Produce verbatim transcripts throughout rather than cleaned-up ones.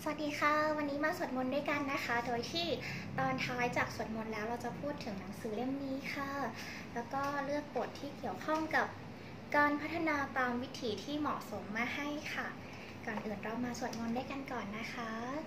สวัสดีค่ะวันนี้มาสวดมนต์ด้วยกันนะคะโดยที่ตอนท้ายจากสวดมนต์แล้วเราจะพูดถึงหนังสือเล่มนี้ค่ะแล้วก็เลือกบทที่เกี่ยวข้องกับการพัฒนาตามวิถีที่เหมาะสมมาให้ค่ะก่อนอื่นเรามาสวดมนต์ด้วยกันก่อนนะคะ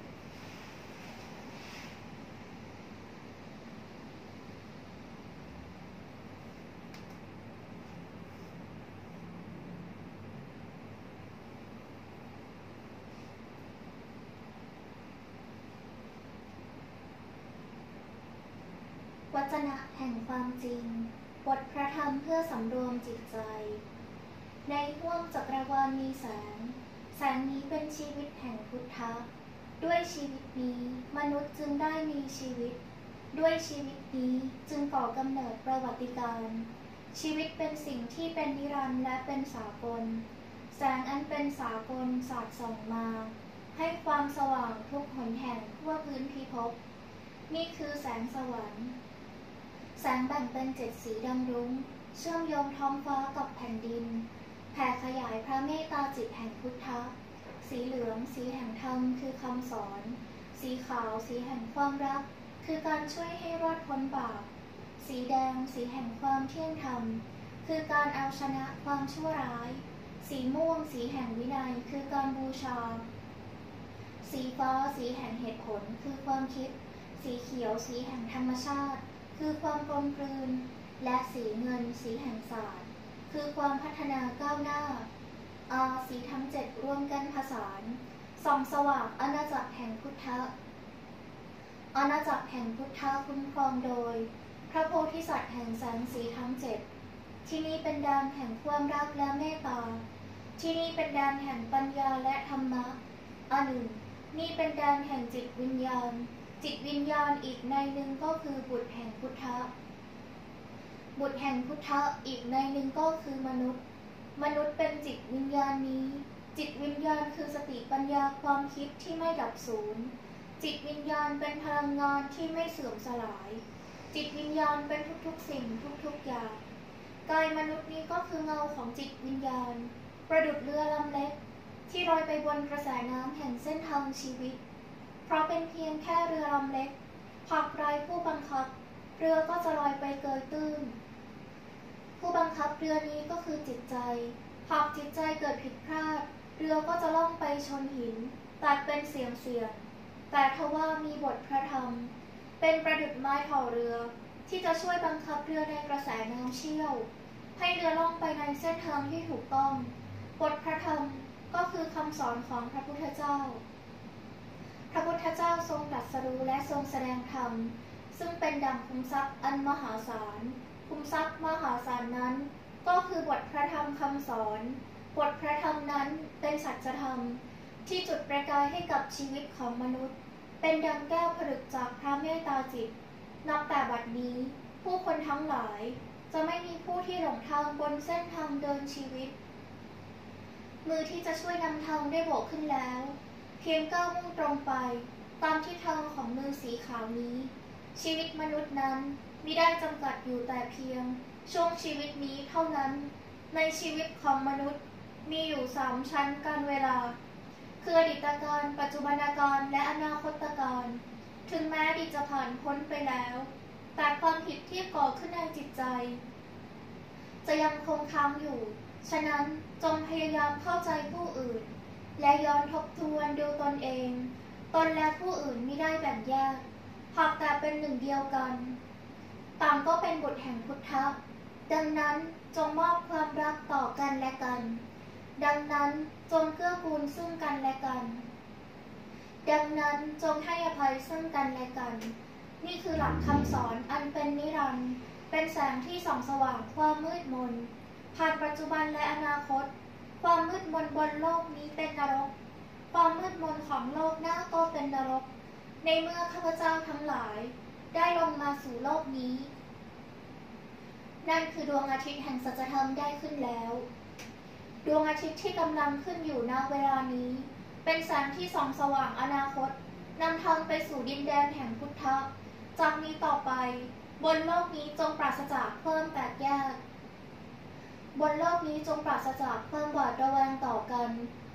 วจนะแห่งความจริงบทพระธรรมเพื่อสำรวมจิตใจในห้วงจักรวาลมีแสงแสงนี้เป็นชีวิตแห่งพุทธะด้วยชีวิตนี้มนุษย์จึงได้มีชีวิตด้วยชีวิตนี้จึงก่อกำเนิดประวัติการชีวิตเป็นสิ่งที่เป็นนิรันดร์และเป็นสากลแสงอันเป็นสากลสาดส่องมาให้ความสว่างทุกหนแห่งทั่วพื้นพิภพนี่คือแสงสวรรค์แสงแบ่งเป็นเจ็ดสีดำรุ้งเชื่อมโยงท้องฟ้ากับแผ่นดินแผ่ขยายพระเมตตาจิตแห่งพุทธะสีเหลืองสีแห่งธรรมคือคำสอนสีขาวสีแห่งความรักคือการช่วยให้รอดพ้นบาปสีแดงสีแห่งความเที่ยงธรรมคือการเอาชนะความชั่วร้ายสีม่วงสีแห่งวินัยคือการบูชาสีฟ้าสีแห่งเหตุผลคือความคิดสีเขียวสีแห่งธรรมชาติคือความกลมกลืนและสีเงินสีแห่งศาสตร์คือความพัฒนาก้าวหน้าอาสีทั้งเจ็ดร่วมกันผสานส่องสว่างอาณาจักรแห่งพุทธะอาณาจักรแห่งพุทธะคุ้มครองโดยพระโพธิสัตว์แห่งแสงสีทั้งเจ็ดที่นี่เป็นแดนแห่งความรักและเมตตาที่นี่เป็นแดนแห่งปัญญาและธรรมะอันหนึ่งนี่เป็นแดนแห่งจิตวิญญาณจิตวิญญาณอีกในหนึ่งก็คือบุตรแห่งพุทธะบุตรแห่งพุทธะอีกในหนึ่งก็คือมนุษย์มนุษย์เป็นจิตวิญญาณนี้จิตวิญญาณคือสติปัญญาความคิดที่ไม่ดับสูญจิตวิญญาณเป็นพลังงานที่ไม่เสื่อมสลายจิตวิญญาณเป็นทุกๆสิ่งทุกๆอย่างกายมนุษย์นี้ก็คือเงาของจิตวิญญาณประดุจเรือลำเล็กที่ลอยไปบนกระแสน้ำแห่งเส้นทางชีวิตเพราะเป็นเพียงแค่เรือลำเล็กหากไร้ผู้บังคับเรือก็จะลอยไปเกยตื้นผู้บังคับเรือนี้ก็คือจิตใจหากจิตใจเกิดผิดพลาดเรือก็จะล่องไปชนหินตัดเป็นเสียงเสียงแต่ทว่ามีบทพระธรรมเป็นประดุจไม้ถ่อเรือที่จะช่วยบังคับเรือในกระแสน้ำเชี่ยวให้เรือล่องไปในเส้นทางที่ถูกต้องบทพระธรรมก็คือคำสอนของพระพุทธเจ้าพระพุทธเจ้าทรงตรัสรู้และทรงแสดงธรรมซึ่งเป็นดั่งคุมทรัพย์อันมหาศาลคุมทรัพย์มหาศาลนั้นก็คือบทพระธรรมคำสอนบทพระธรรมนั้นเป็นสัจธรรมที่จุดประกายให้กับชีวิตของมนุษย์เป็นดังแก้วผลึกจากพระเมตตาจิตนับแต่บัดนี้ผู้คนทั้งหลายจะไม่มีผู้ที่หลงทางบนเส้นทางเดินชีวิตมือที่จะช่วยนำทางได้โบกขึ้นแล้วเพียงก้าวมุ่งตรงไปตามทิศทางของมือสีขาวนี้ชีวิตมนุษย์นั้นมิได้จำกัดอยู่แต่เพียงช่วงชีวิตนี้เท่านั้นในชีวิตของมนุษย์มีอยู่สามชั้นการเวลาคืออดีตการปัจจุบันการและอนาคตการถึงแม้อดีตจะผ่านพ้นไปแล้วแต่ความผิดที่ก่อขึ้นในจิตใจจะยังคงค้างอยู่ฉะนั้นจงพยายามเข้าใจผู้อื่นและย้อนทบทวนดูตนเองตนและผู้อื่นมิได้แบ่งแยกหากแต่เป็นหนึ่งเดียวกันต่างก็เป็นบุตรแห่งพุทธะดังนั้นจงมอบความรักต่อกันและกันดังนั้นจงเกื้อกูลซึ่งกันและกันดังนั้นจงให้อภัยซึ่งกันและกันนี่คือหลักคำสอนอันเป็นนิรันดร์เป็นแสงที่ส่องสว่างความมืดมนผ่านปัจจุบันและอนาคตความมืดมนบนโลกนี้เป็นนรกความมืดมนของโลกหน้าก็เป็นนรกในเมื่อข้าพเจ้าทั้งหลายได้ลงมาสู่โลกนี้นั่นคือดวงอาทิตย์แห่งสัจธรรมได้ขึ้นแล้วดวงอาทิตย์ที่กำลังขึ้นอยู่ณเวลานี้เป็นแสงที่ส่องสว่างอนาคตนำทางไปสู่ดินแดนแห่งพุทธะจากนี้ต่อไปบนโลกนี้จงปราศจากความแตกแยกบนโลกนี้จงปราศจากความหวาดระแวงต่อกัน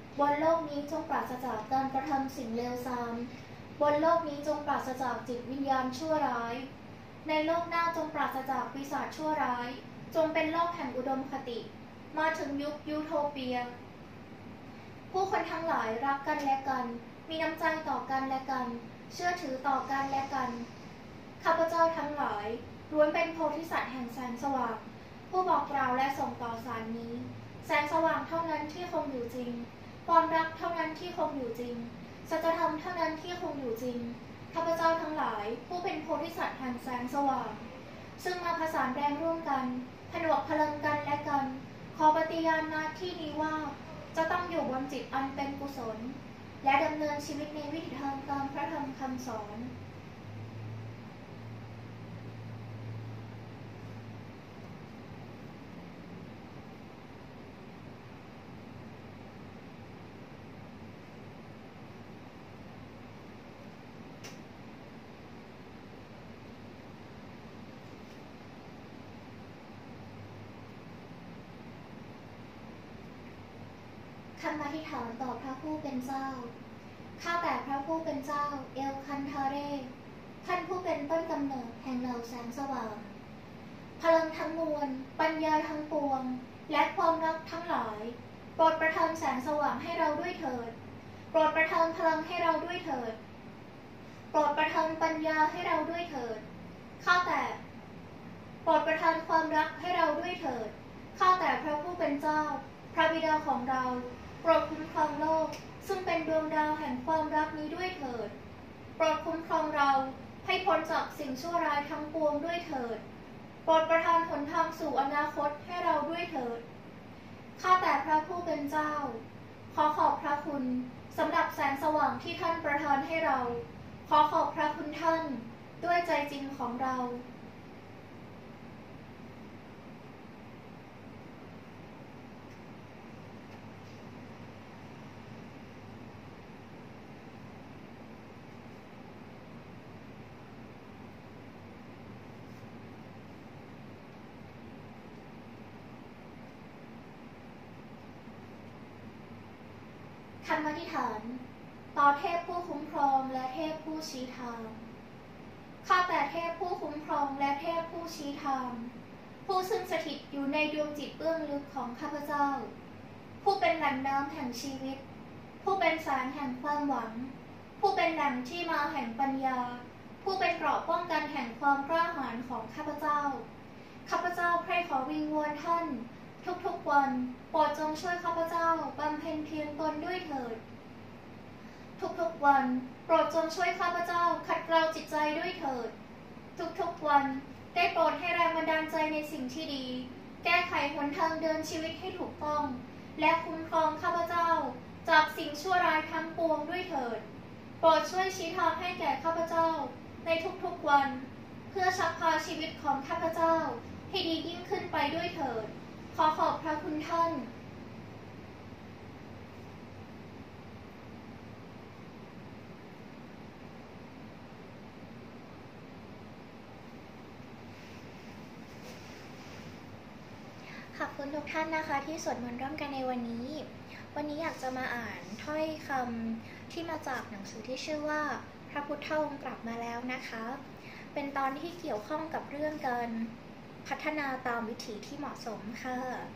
บนโลกนี้จงปราศจากการกระทำสิ่งเลวทรามบนโลกนี้จงปราศจากจิตวิญญาณชั่วร้ายในโลกหน้าจงปราศจากปีศาจชั่วร้ายจงเป็นโลกแห่งอุดมคติมาถึงยุคยูโทเปียผู้คนทั้งหลายรักกันและกันมีน้ำใจต่อกันและกันเชื่อถือต่อกันและกันข้าพเจ้าทั้งหลายล้วนเป็นโพธิสัตว์แห่งแสงสว่างผู้บอกกล่าวและส่งต่อสารนี้แสงสว่างเท่านั้นที่คงอยู่จริงความรักเท่านั้นที่คงอยู่จริงสัจธรรมเท่านั้นที่คงอยู่จริงข้าพเจ้าทั้งหลายผู้เป็นโพธิสัตว์แห่งแสงสว่างซึ่งมาผสานแรงร่วมกันผนวกพลังกันและกันขอปฏิญาณณที่นี้ว่าจะต้องอยู่บนจิตอันเป็นกุศลและดำเนินชีวิตในวิถีทางตามพระธรรมคำสอนคำอธิษฐานต่อพระผู้เป็นเจ้าข้าแต่พระผู้เป็นเจ้าเอลคันทาเรท่านผู้เป็นต้นกำเนิดแห่งเหล่าแสงสว่างพลังทั้งมวลปัญญาทั้งปวงและความรักทั้งหลายโปรดประทานแสงสว่างให้เราด้วยเถิดโปรดประทานพลังให้เราด้วยเถิดโปรดประทานปัญญาให้เราด้วยเถิดข้าแต่โปรดประทานความรักให้เราด้วยเถิดข้าแต่พระผู้เป็นเจ้าพระบิดาของเราโปรดคุ้มครองโลกซึ่งเป็นดวงดาวแห่งความรักนี้ด้วยเถิดโปรดคุ้มครองเราให้พ้นจากสิ่งชั่วร้ายทั้งปวงด้วยเถิดโปรดประทานหนทางสู่อนาคตให้เราด้วยเถิดข้าแต่พระผู้เป็นเจ้าขอขอบพระคุณสำหรับแสงสว่างที่ท่านประทานให้เราขอขอบพระคุณท่านด้วยใจจริงของเราคำอธิษฐานต่อเทพผู้คุ้มครองและเทพผู้ชี้ทางข้าแต่เทพผู้คุ้มครองและเทพผู้ชี้ทางผู้ซึ่งสถิตอยู่ในดวงจิตเบื้องลึกของข้าพเจ้าผู้เป็นแหล่งน้ำแห่งชีวิตผู้เป็นแสงแห่งความหวังผู้เป็นแหล่งที่มาแห่งปัญญาผู้เป็นเกราะป้องกันแห่งความกล้าหาญของข้าพเจ้าข้าพเจ้าใคร่ขอวิงวอนท่านทุกๆวันโปรดจงช่วยข้าพเจ้าบำเพ็ญเพียรตนด้วยเถิดทุกๆวันโปรดจงช่วยข้าพเจ้าขัดเกลาจิตใจด้วยเถิดทุกๆวันได้โปรดให้แรงบันดาลใจในสิ่งที่ดีแก้ไขหนทางเดินชีวิตให้ถูกต้องและคุ้มครองข้าพเจ้าจากสิ่งชั่วร้ายทั้งปวงด้วยเถิดโปรดช่วยชี้ทางให้แก่ข้าพเจ้าในทุกๆวันเพื่อชักพาชีวิตของข้าพเจ้าให้ดียิ่งขึ้นไปด้วยเถิดขอขอบพระคุณท่านขอบคุณทุกท่านนะคะที่สวดมนต์ร่วมกันในวันนี้วันนี้อยากจะมาอ่านถ้อยคำที่มาจากหนังสือที่ชื่อว่าพระพุทธองค์กลับมาแล้วนะคะเป็นตอนที่เกี่ยวข้องกับเรื่องการพัฒนาตามวิถีที่เหมาะสมค่ะ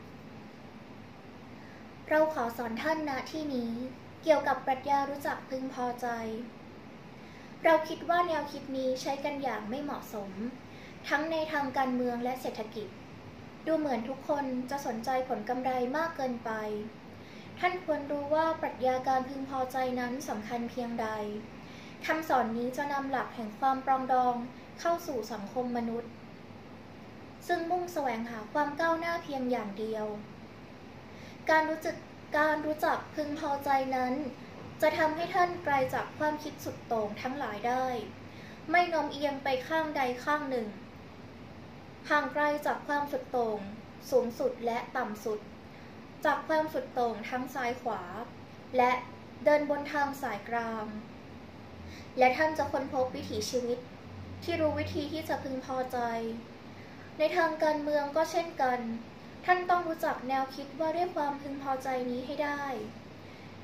เราขอสอนท่านณที่นี้เกี่ยวกับปรัชญารู้จักพึงพอใจเราคิดว่าแนวคิดนี้ใช้กันอย่างไม่เหมาะสมทั้งในทางการเมืองและเศรษฐกิจดูเหมือนทุกคนจะสนใจผลกำไรมากเกินไปท่านควรรู้ว่าปรัชญาการพึงพอใจนั้นสำคัญเพียงใดคำสอนนี้จะนำหลักแห่งความปรองดองเข้าสู่สังคมมนุษย์ซึ่งมุ่งแสวงหาความก้าวหน้าเพียงอย่างเดียวการรู้จักการรู้จักพึงพอใจนั้นจะทำให้ท่านไกลจากความคิดสุดโต่งทั้งหลายได้ไม่โน้มเอียงไปข้างใดข้างหนึ่งห่างไกลจากความสุดโต่งสูงสุดและต่ำสุดจากความสุดโต่งทั้งซ้ายขวาและเดินบนทางสายกลางและท่านจะค้นพบวิถีชีวิตที่รู้วิธีที่จะพึงพอใจในทางการเมืองก็เช่นกันท่านต้องรู้จักแนวคิดว่าเรียกความพึงพอใจนี้ให้ได้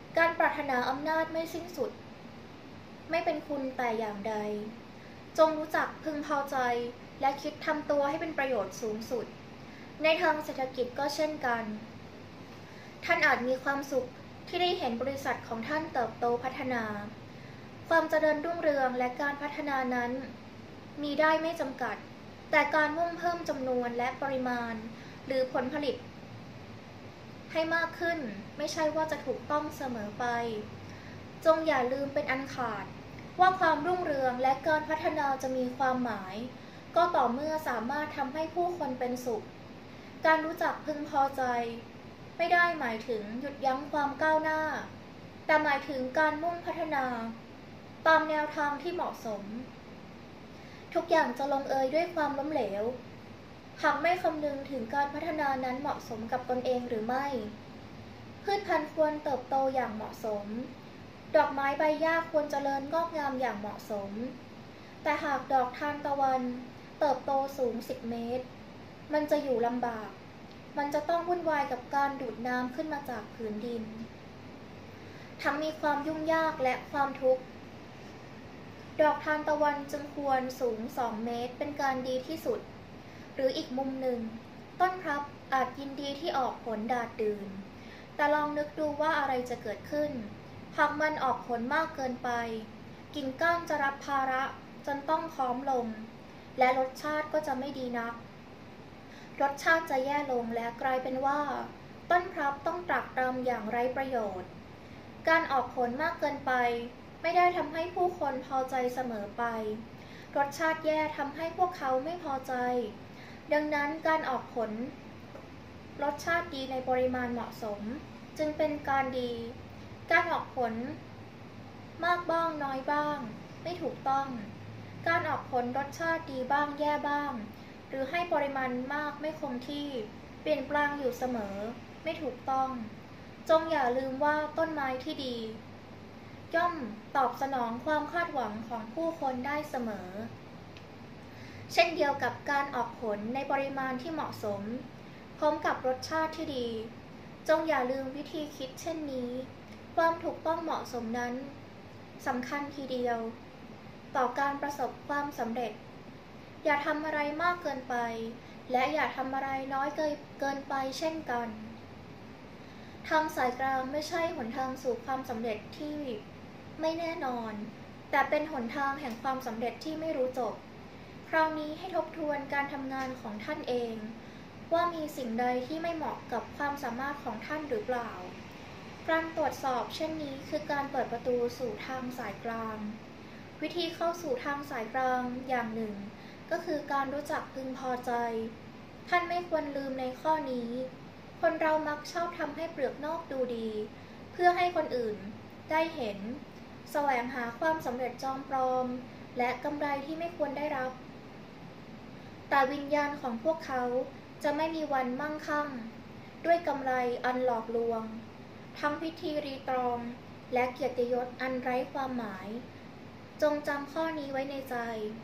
การปรารถนาอำนาจไม่สิ้นสุดไม่เป็นคุณแต่อย่างใดจงรู้จักพึงพอใจและคิดทำตัวให้เป็นประโยชน์สูงสุดในทางเศรษฐกิจก็เช่นกันท่านอาจมีความสุขที่ได้เห็นบริษัทของท่านเติบโตพัฒนาความเจริญรุ่งเรืองและการพัฒนานั้นมีได้ไม่จำกัดแต่การมุ่งเพิ่มจำนวนและปริมาณหรือผลผลิตให้มากขึ้นไม่ใช่ว่าจะถูกต้องเสมอไปจงอย่าลืมเป็นอันขาดว่าความรุ่งเรืองและการพัฒนาจะมีความหมายก็ต่อเมื่อสามารถทำให้ผู้คนเป็นสุขการรู้จักพึงพอใจไม่ได้หมายถึงหยุดยั้งความก้าวหน้าแต่หมายถึงการมุ่งพัฒนาตามแนวทางที่เหมาะสมทุกอย่างจะลงเอยด้วยความล้มเหลวหากไม่คำนึงถึงการพัฒนานั้นเหมาะสมกับตนเองหรือไม่พืชพันธุ์ควรเติบโตอย่างเหมาะสมดอกไม้ใบหญ้าควรเจริญงอกงามอย่างเหมาะสมแต่หากดอกทานตะวันเติบโตสูงสิบเมตรมันจะอยู่ลำบากมันจะต้องวุ่นวายกับการดูดน้ำขึ้นมาจากผืนดินทั้งมีความยุ่งยากและความทุกข์ดอกทานตะวันจึงควรสูงสองเมตรเป็นการดีที่สุดหรืออีกมุมหนึ่งต้นพลับอาจยินดีที่ออกผลดาดดื่นแต่ลองนึกดูว่าอะไรจะเกิดขึ้นหากมันออกผลมากเกินไปกิ่งก้านจะรับภาระจนต้องค้อมลงและรสชาติก็จะไม่ดีนักรสชาติจะแย่ลงและกลายเป็นว่าต้นพลับต้องตรากตรำอย่างไร้ประโยชน์การออกผลมากเกินไปไม่ได้ทำให้ผู้คนพอใจเสมอไปรสชาติแย่ทำให้พวกเขาไม่พอใจดังนั้นการออกผลรสชาติดีในปริมาณเหมาะสมจึงเป็นการดีการออกผลมากบ้างน้อยบ้างไม่ถูกต้องการออกผลรสชาติดีบ้างแย่บ้างหรือให้ปริมาณมากไม่คงที่เปลี่ยนแปลงอยู่เสมอไม่ถูกต้องจงอย่าลืมว่าต้นไม้ที่ดีย่อมตอบสนองความคาดหวังของผู้คนได้เสมอเช่นเดียวกับการออกผลในปริมาณที่เหมาะสมพร้อมกับรสชาติที่ดีจงอย่าลืมวิธีคิดเช่นนี้ความถูกต้องเหมาะสมนั้นสำคัญทีเดียวต่อการประสบความสำเร็จอย่าทำอะไรมากเกินไปและอย่าทำอะไรน้อยเกินไปเช่นกันทางสายกลางไม่ใช่หนทางสู่ความสำเร็จที่ไม่แน่นอนแต่เป็นหนทางแห่งความสำเร็จที่ไม่รู้จบคราวนี้ให้ทบทวนการทำงานของท่านเองว่ามีสิ่งใดที่ไม่เหมาะกับความสามารถของท่านหรือเปล่าการตรวจสอบเช่นนี้คือการเปิดประตูสู่ทางสายกลางวิธีเข้าสู่ทางสายกลางอย่างหนึ่งก็คือการรู้จักพึงพอใจท่านไม่ควรลืมในข้อนี้คนเรามักชอบทำให้เปลือกนอกดูดีเพื่อให้คนอื่นได้เห็นแสวงหาความสำเร็จจอมปลอมและกำไรที่ไม่ควรได้รับแต่วิญญาณของพวกเขาจะไม่มีวันมั่งคั่งด้วยกำไรอันหลอกลวงทั้งพิธีรีตรองและเกียรติยศอันไร้ความหมายจงจำข้อนี้ไว้ในใจ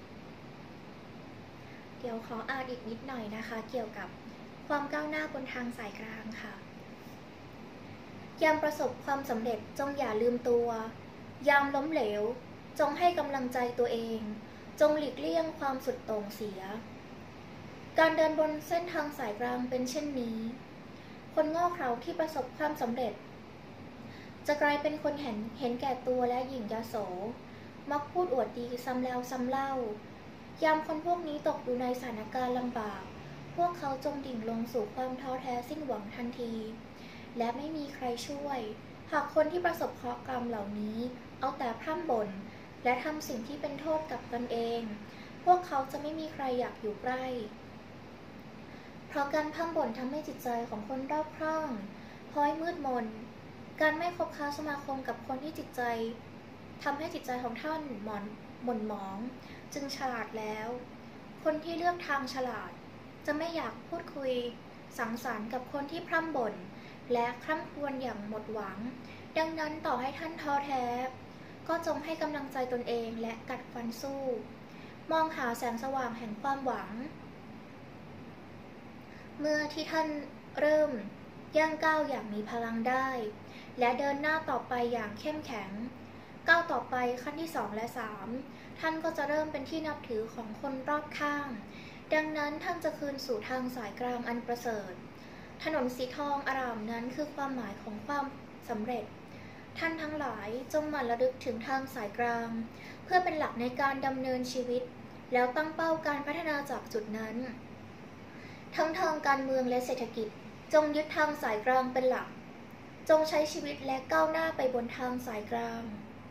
เดี๋ยวขออ่านอีกนิดหน่อยนะคะเกี่ยวกับความก้าวหน้าบนทางสายกลางค่ะยามประสบความสำเร็จจงอย่าลืมตัวยามล้มเหลวจงให้กำลังใจตัวเองจงหลีกเลี่ยงความสุดโต่งเสียการเดินบนเส้นทางสายกลางเป็นเช่นนี้คนโง่เขลาที่ประสบความสำเร็จจะกลายเป็นคนเห็นเห็นแก่ตัวและหยิ่งยโสมักพูดอวดดีซ้ำแล้วซ้ำเล่ายามคนพวกนี้ตกอยู่ในสถานการณ์ลำบากพวกเขาจมดิ่งลงสู่ความท้อแท้สิ้นหวังทันทีและไม่มีใครช่วยหากคนที่ประสบเคราะห์กรรมเหล่านี้เอาแต่พร่ำบ่นและทำสิ่งที่เป็นโทษกับตนเองพวกเขาจะไม่มีใครอยากอยู่ใกล้เพราะการพร่ำบ่นทำให้จิตใจของคนรอบข้างพลอยมืดมนการไม่คบค้าสมาคมกับคนที่จิตใจทำให้จิตใจของท่านหมอนหม่นหมองจึงฉลาดแล้วคนที่เลือกทางฉลาดจะไม่อยากพูดคุยสังสรรค์กับคนที่พร่ำบ่นและคร่ำครวญอย่างหมดหวังดังนั้นต่อให้ท่านท้อแท้ก็จงให้กำลังใจตนเองและกัดฟันสู้มองหาแสงสว่างแห่งความหวังเมื่อที่ท่านเริ่มย่างก้าวอย่างมีพลังได้และเดินหน้าต่อไปอย่างเข้มแข็งก้าวต่อไปขั้นที่สองและสามท่านก็จะเริ่มเป็นที่นับถือของคนรอบข้างดังนั้นท่านจะคืนสู่ทางสายกลางอันประเสริฐถนนสีทองอร่ามนั้นคือความหมายของความสำเร็จท่านทั้งหลายจงหมั่นระลึกถึงทางสายกลางเพื่อเป็นหลักในการดำเนินชีวิตแล้วตั้งเป้าการพัฒนาจากจุดนั้นทั้งทางการเมืองและเศรษฐกิจจงยึดทางสายกลางเป็นหลักจงใช้ชีวิตและก้าวหน้าไปบนทางสายกลาง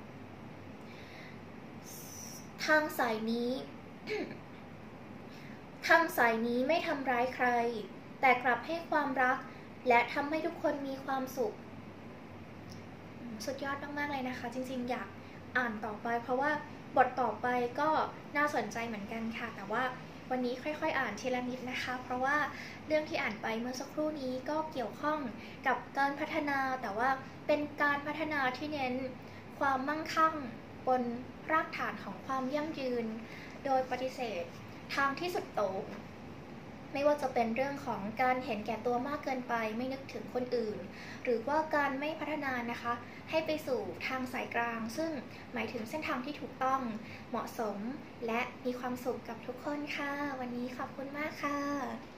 ทางสายนี้ ทางสายนี้ไม่ทำร้ายใครแต่กลับให้ความรักและทำให้ทุกคนมีความสุขสุดยอดมากๆเลยนะคะจริงๆอยากอ่านต่อไปเพราะว่าบทต่อไปก็น่าสนใจเหมือนกันค่ะแต่ว่าวันนี้ค่อยๆอ่านทีละนิดนะคะเพราะว่าเรื่องที่อ่านไปเมื่อสักครู่นี้ก็เกี่ยวข้องกับการพัฒนาแต่ว่าเป็นการพัฒนาที่เน้นความมั่งคั่งบนรากฐานของความยั่งยืนโดยปฏิเสธทางที่สุดโต่งไม่ว่าจะเป็นเรื่องของการเห็นแก่ตัวมากเกินไปไม่นึกถึงคนอื่นหรือว่าการไม่พัฒนานะคะให้ไปสู่ทางสายกลางซึ่งหมายถึงเส้นทางที่ถูกต้องเหมาะสมและมีความสุขกับทุกคนค่ะวันนี้ขอบคุณมากค่ะ